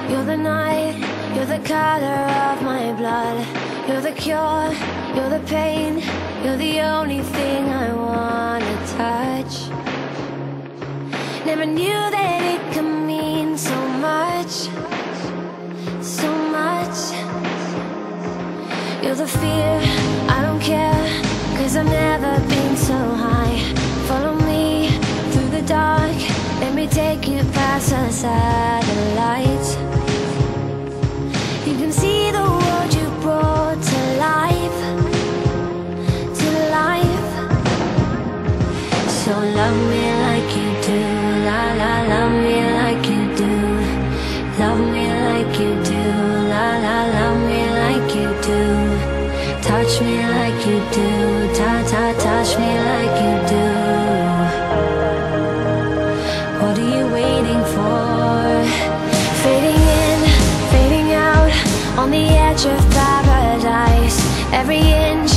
You're the night, you're the color of my blood. You're the cure, you're the pain. You're the only thing I wanna touch. Never knew that it could mean so much, so much. You're the fear, I don't care, 'cause I've never been so high. Follow me through the dark, let me take you past the satellites. You can see the world you brought to life, to life. So love me like you do, la la, love me like you do. Love me like you do, la la, love me like you do. Touch me like you do, touch me like you do. What are you waiting for? Fading in, fading out, on the edge of paradise. Every inch